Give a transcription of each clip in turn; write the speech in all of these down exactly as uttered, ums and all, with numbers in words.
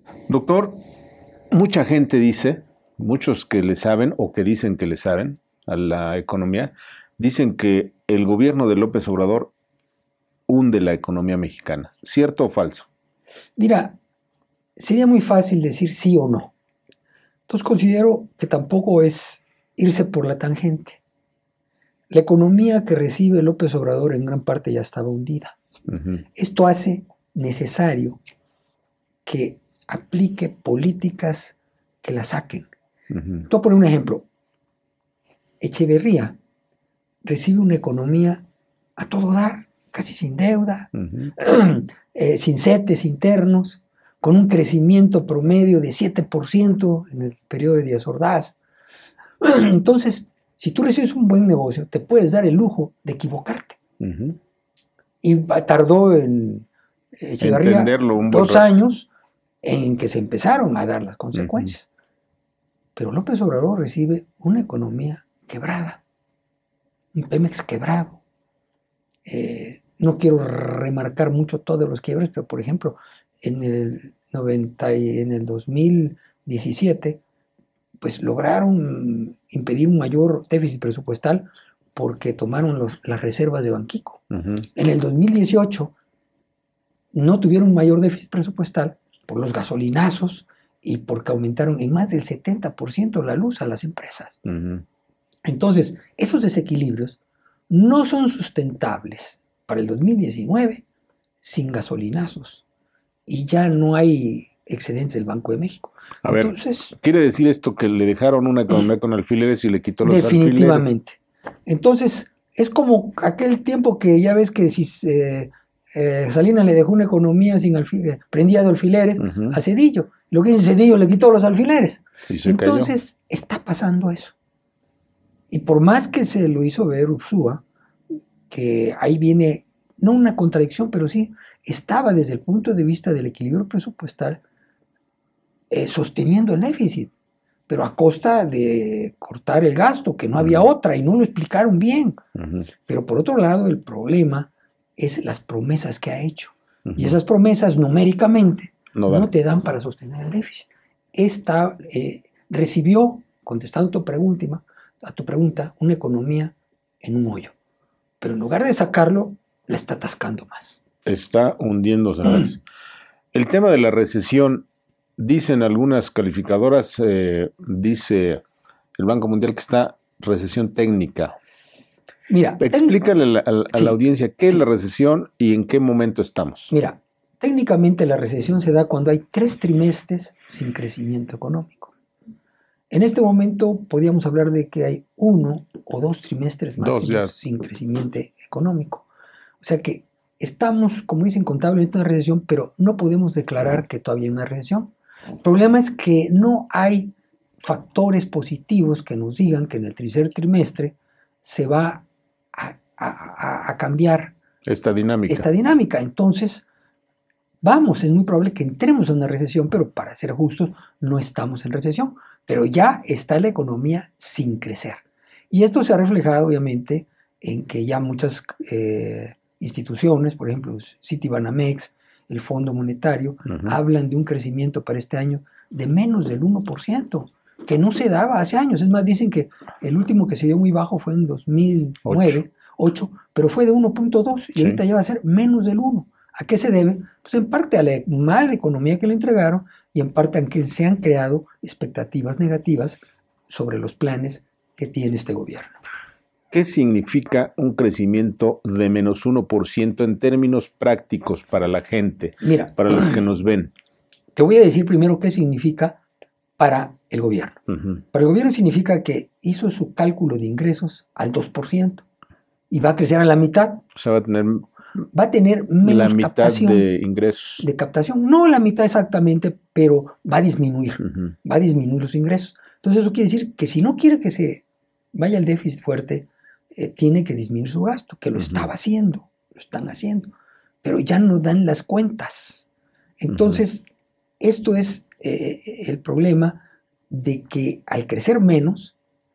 Doctor, mucha gente dice, muchos que le saben o que dicen que le saben a la economía, dicen que el gobierno de López Obrador hunde la economía mexicana. ¿Cierto o falso? Mira, sería muy fácil decir sí o no. Entonces considero que tampoco es irse por la tangente. La economía que recibe López Obrador en gran parte ya estaba hundida. Uh-huh. Esto hace necesario que aplique políticas que la saquen. Uh-huh. Te voy a poner un ejemplo. Echeverría recibe una economía a todo dar, casi sin deuda, uh-huh. eh, sin setes internos, con un crecimiento promedio de siete por ciento en el periodo de Díaz Ordaz. Entonces, si tú recibes un buen negocio, te puedes dar el lujo de equivocarte. Uh-huh. Y tardó en Echeverría dos años en que se empezaron a dar las consecuencias. Uh-huh. Pero López Obrador recibe una economía quebrada, un Pemex quebrado. Eh, no quiero remarcar mucho todos los quiebres, pero por ejemplo, en el noventa y en el dos mil diecisiete, pues lograron impedir un mayor déficit presupuestal porque tomaron los, las reservas de Banxico. Uh-huh. En el dos mil dieciocho no tuvieron un mayor déficit presupuestal por los gasolinazos y porque aumentaron en más del setenta por ciento la luz a las empresas. Uh-huh. Entonces, esos desequilibrios no son sustentables para el dos mil diecinueve sin gasolinazos. Y ya no hay excedentes del Banco de México. A Entonces, ver, ¿quiere decir esto que le dejaron una economía con alfileres y le quitó los definitivamente. alfileres? Definitivamente. Entonces, es como aquel tiempo que ya ves que si eh, eh, Salinas le dejó una economía sin alfileres, prendida de alfileres uh-huh. a Zedillo. Lo que dice Zedillo le quitó los alfileres. Entonces, cayó. Está pasando eso. Y por más que se lo hizo ver Ursúa, que ahí viene, no una contradicción, pero sí, estaba desde el punto de vista del equilibrio presupuestal eh, sosteniendo el déficit, pero a costa de cortar el gasto, que no uh-huh. había otra, y no lo explicaron bien. Uh-huh. Pero por otro lado, el problema es las promesas que ha hecho. Uh-huh. Y esas promesas numéricamente no, no te dan para sostener el déficit. Esta eh, recibió, contestando tu pregunta, a tu pregunta, una economía en un hoyo. Pero en lugar de sacarlo, la está atascando más. Está hundiéndose más. El tema de la recesión, dicen algunas calificadoras, eh, dice el Banco Mundial que está recesión técnica. Mira, explícale a la, a, a sí, la audiencia qué sí. es la recesión y en qué momento estamos. Mira, técnicamente la recesión se da cuando hay tres trimestres sin crecimiento económico. En este momento podríamos hablar de que hay uno o dos trimestres máximos sin crecimiento económico. O sea que estamos, como dicen contablemente, en una recesión, pero no podemos declarar que todavía hay una recesión. El problema es que no hay factores positivos que nos digan que en el tercer trimestre se va a, a, a cambiar esta dinámica. esta dinámica. Entonces, vamos, es muy probable que entremos en una recesión, pero para ser justos, no estamos en recesión. Pero ya está la economía sin crecer. Y esto se ha reflejado, obviamente, en que ya muchas eh, instituciones, por ejemplo, Citibanamex, el Fondo Monetario, uh-huh. hablan de un crecimiento para este año de menos del uno por ciento, que no se daba hace años. Es más, dicen que el último que se dio muy bajo fue en dos mil nueve, ocho, pero fue de uno punto dos y sí. ahorita ya va a ser menos del uno. ¿A qué se debe? Pues en parte a la mala economía que le entregaron y en parte a que se han creado expectativas negativas sobre los planes que tiene este gobierno. ¿Qué significa un crecimiento de menos uno por ciento en términos prácticos para la gente, Mira, para los que nos ven? Te voy a decir primero qué significa para el gobierno. Uh-huh. Para el gobierno significa que hizo su cálculo de ingresos al dos por ciento y va a crecer a la mitad. O sea, va a tener... va a tener menos la mitad captación de ingresos. De captación. No la mitad exactamente, pero va a disminuir. Uh-huh. Va a disminuir los ingresos. Entonces eso quiere decir que si no quiere que se vaya el déficit fuerte, eh, tiene que disminuir su gasto, que lo uh-huh. estaba haciendo, lo están haciendo, pero ya no dan las cuentas. Entonces, uh-huh. esto es eh, el problema de que al crecer menos,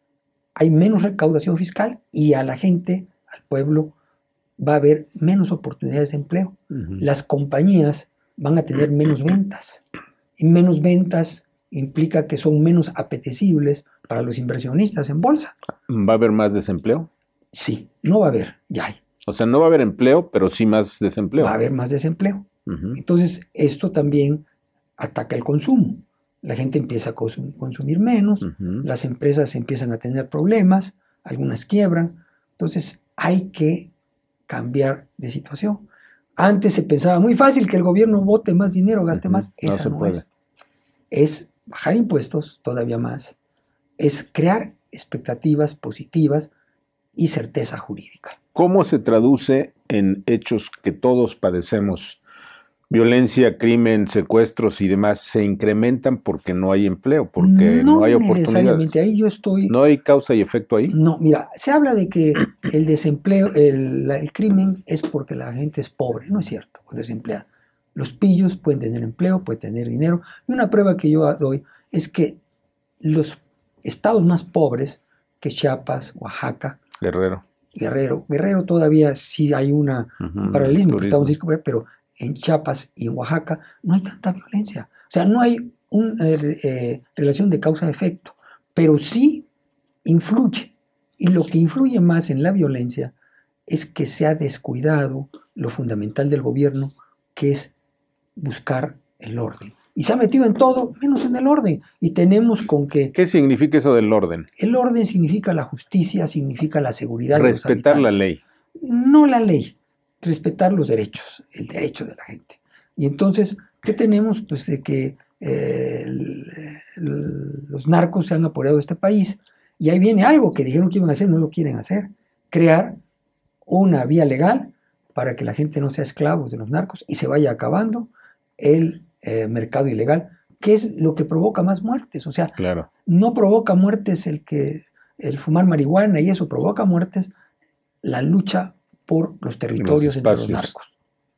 hay menos recaudación fiscal y a la gente, al pueblo, va a haber menos oportunidades de empleo. Uh-huh. Las compañías van a tener menos ventas Y menos ventas implica que son menos apetecibles para los inversionistas en bolsa. ¿Va a haber más desempleo? Sí, no va a haber, ya hay. O sea, no va a haber empleo, pero sí más desempleo. Va a haber más desempleo. Uh-huh. Entonces, esto también ataca el consumo. La gente empieza a consum- consumir menos, uh-huh. Las empresas empiezan a tener problemas, algunas quiebran. Entonces, hay que cambiar de situación. Antes se pensaba muy fácil que el gobierno bote más dinero, gaste uh-huh. más. Esa no, se no puede. es. Es bajar impuestos todavía más, es crear expectativas positivas y certeza jurídica. ¿Cómo se traduce en hechos que todos padecemos? Violencia, crimen, secuestros y demás se incrementan porque no hay empleo, porque no, no hay oportunidades. Necesariamente, ahí yo estoy... ¿No hay causa y efecto ahí? No, mira, se habla de que el desempleo, el, el crimen es porque la gente es pobre, no es cierto, o desempleada. Los pillos pueden tener empleo, pueden tener dinero, y una prueba que yo doy es que los estados más pobres, que Chiapas, Oaxaca, Guerrero, Guerrero, Guerrero todavía sí hay una, uh-huh, un paralelismo, estamos, pero en Chiapas y en Oaxaca no hay tanta violencia. O sea, no hay una eh, relación de causa-efecto, pero sí influye. Y lo que influye más en la violencia es que se ha descuidado lo fundamental del gobierno, que es buscar el orden. Y se ha metido en todo, menos en el orden. Y tenemos con que... ¿Qué significa eso del orden? El orden significa la justicia, significa la seguridad. Respetar la ley. No la ley, respetar los derechos, el derecho de la gente. Y entonces, ¿qué tenemos? Pues de que eh, el, el, los narcos se han apoderado de este país y ahí viene algo que dijeron que iban a hacer, no lo quieren hacer. Crear una vía legal para que la gente no sea esclavo de los narcos y se vaya acabando el eh, mercado ilegal, que es lo que provoca más muertes. O sea, claro. No provoca muertes el que el fumar marihuana y eso provoca muertes, la lucha por los territorios los entre los narcos.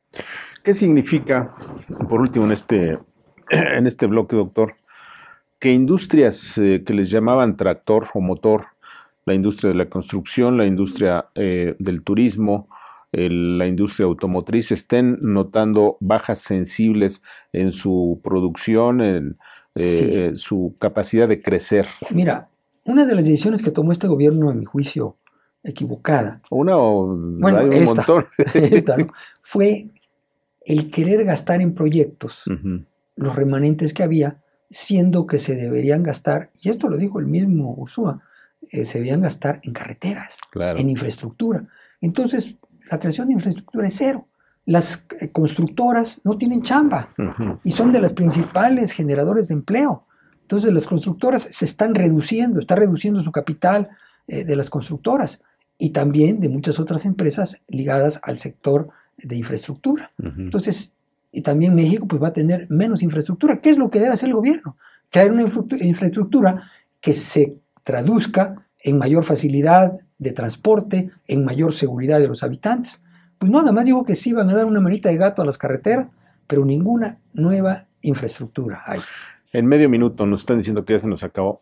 ¿Qué significa, por último en este, en este bloque, doctor, que industrias eh, que les llamaban tractor o motor, la industria de la construcción, la industria eh, del turismo, el, la industria automotriz, estén notando bajas sensibles en su producción, en eh, sí. eh, su capacidad de crecer? Mira, una de las decisiones que tomó este gobierno, a mi juicio, equivocada. Una o bueno, hay un esta, montón. esta, ¿no? Fue el querer gastar en proyectos uh-huh. los remanentes que había, siendo que se deberían gastar, y esto lo dijo el mismo Ursúa, eh, se deberían gastar en carreteras, claro. en infraestructura. Entonces, la creación de infraestructura es cero. Las eh, constructoras no tienen chamba uh-huh. y son de las principales generadores de empleo. Entonces, las constructoras se están reduciendo, está reduciendo su capital eh, de las constructoras y también de muchas otras empresas ligadas al sector de infraestructura. Uh-huh. Entonces, y también México pues, va a tener menos infraestructura. ¿Qué es lo que debe hacer el gobierno? Crear una infraestructura que se traduzca en mayor facilidad de transporte, en mayor seguridad de los habitantes. Pues no, nada más digo que sí van a dar una manita de gato a las carreteras, pero ninguna nueva infraestructura hay. En medio minuto nos están diciendo que ya se nos acabó.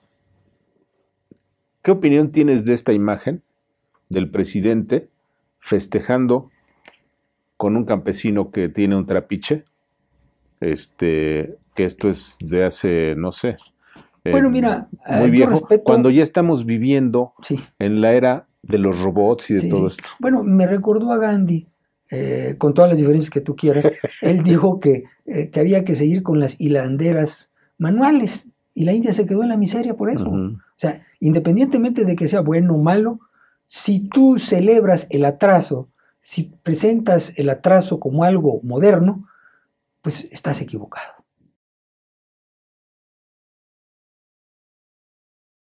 ¿Qué opinión tienes de esta imagen del presidente festejando con un campesino que tiene un trapiche? Este, que esto es de hace, no sé, bueno, mira, muy eh, viejo, respeto, cuando ya estamos viviendo sí. en la era de los robots y de sí, todo sí. esto. Bueno, me recordó a Gandhi, eh, con todas las diferencias que tú quieras. Él dijo que, eh, que había que seguir con las hilanderas manuales y la India se quedó en la miseria por eso. Uh-huh. O sea, independientemente de que sea bueno o malo, si tú celebras el atraso, si presentas el atraso como algo moderno, pues estás equivocado.